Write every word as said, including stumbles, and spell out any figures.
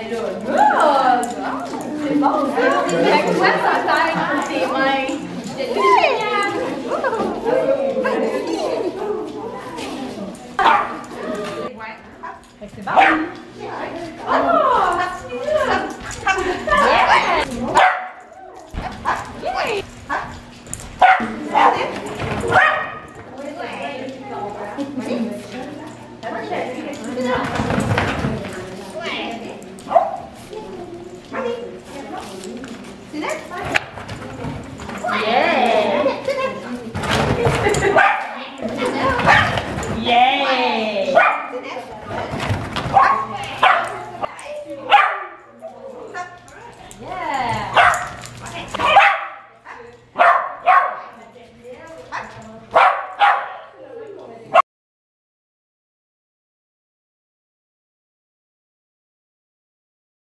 Ben là, good! C'est bon, ça! Fait que toi, ça t'aide pour tes mains. C'est génial! Fait que c'est bon! Oh! Yeah.